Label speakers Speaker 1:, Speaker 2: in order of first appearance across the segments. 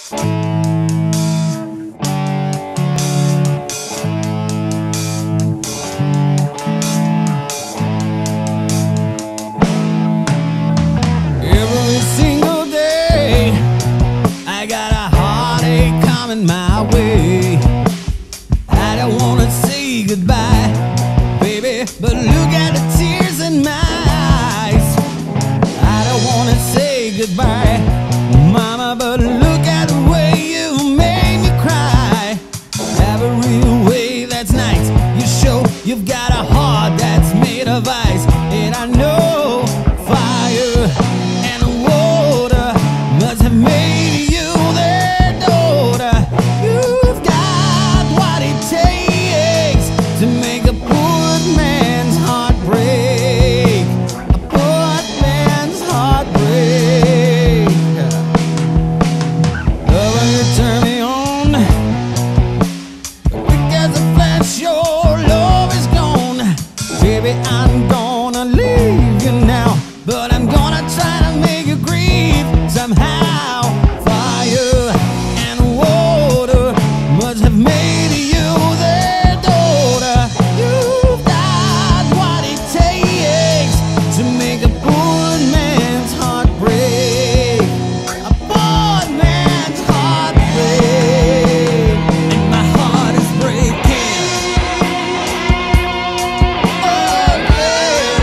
Speaker 1: Every single day I got a heartache coming my way. I don't wanna say goodbye, baby, but look at the tears in my eyes. I don't wanna say goodbye, mama, but look at the way you made me cry. Every way that's nice, you show you've got a heart that's made of ice. And I know fire and water must have made you their daughter. You've got what it takes to make a poor man's heart break. A poor man's heart break. Oh, when you turn me on, quick as a flash, your love is gone. Baby, I'm gonna leave you now, but I'm gonna try to make you grieve somehow. Fire and water must have made you their daughter. You've got what it takes to make a poor man's heart break. A poor man's heart break. And my heart is breaking. Oh, yeah.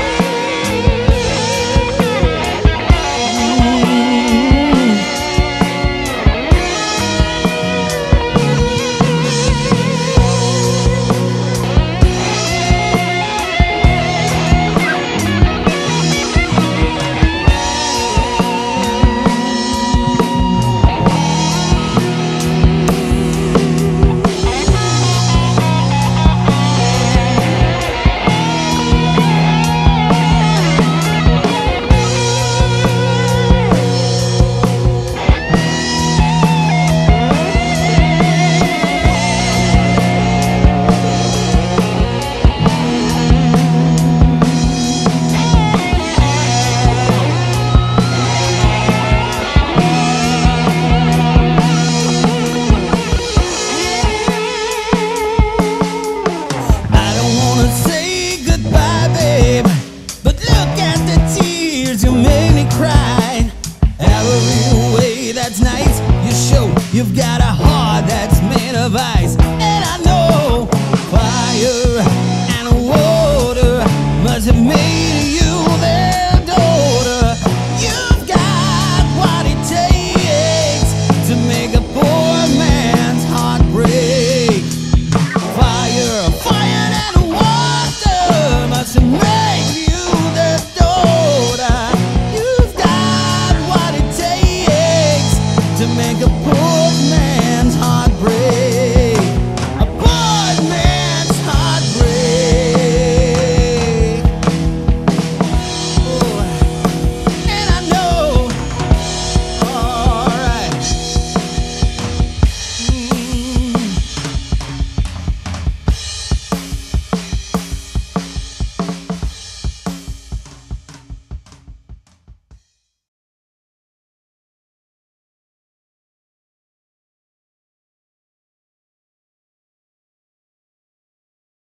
Speaker 1: I don't wanna say goodbye, babe, but look at the tears you made me cry. Every way that's nice, you show you've got a heart that's made of ice.